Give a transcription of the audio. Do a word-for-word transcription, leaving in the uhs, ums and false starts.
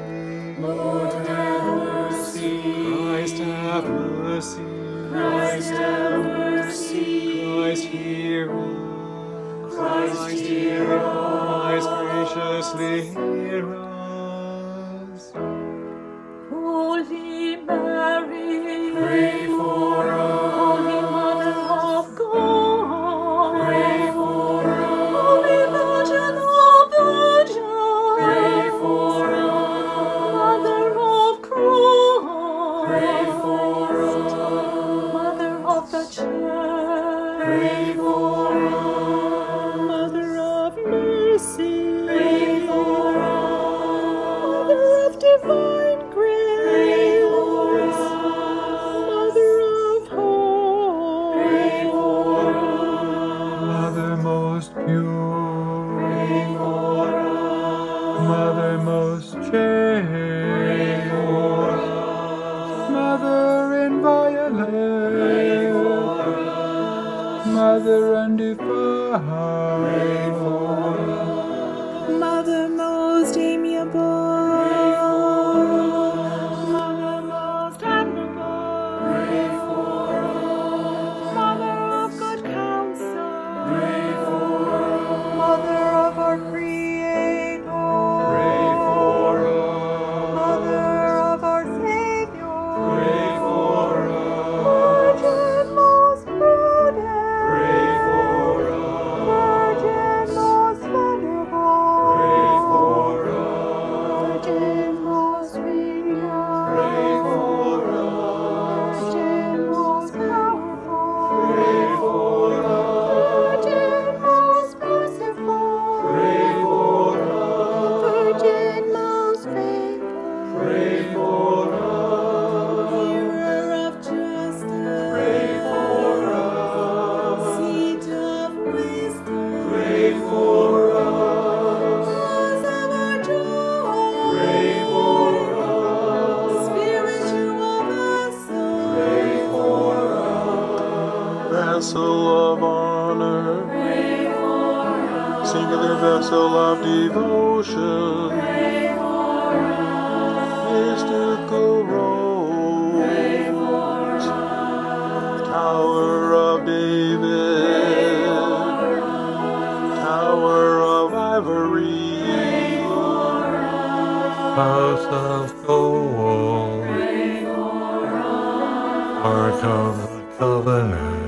Lord, have mercy. Christ, have mercy. Christ, have mercy. Christ, hear us. Christ, hear us. Christ, graciously hear us. Holy Mary, Pray for us. Holy Mother of God, Pray for us. Holy Virgin of Virgins, Pray for us. Mother of Christ, Pray for us. Mother of the Church, Pray for us. Mother of mercy, Pray for us. Mother of divine grace, Pray for us. Mother of hope, Pray for us. Mother most pure, Pray for us. Mother most chaste, Pray for us. Mother inviolate, Pray for us. Mother undefiled, Pray for us. Mother most amiable, Pray for us. Mother most admirable, Pray for us. Mother of good counsel, Pray for us. Mother of our Creator, Pray for us. Mother of our Savior, Pray for us. Virgin most prudent, Pray for us. Virgin most venerable, Pray for us. Virgin most renowned, Pray for us. Virgin most powerful, Pray for us. Virgin most merciful, Pray for us. Virgin most faithful, Pray for us. Mirror of justice, Pray for us. Seat of wisdom, Pray for us. Cause of our joy, Pray for us. Spiritual vessel, Pray for us. vessel of honor, Pray for us. singular vessel of devotion, Pray for us. mystical rose, Pray for us. Tower of David, Tower of Ivory, Pray for us. House of Gold, Pray for us. Ark of the Covenant.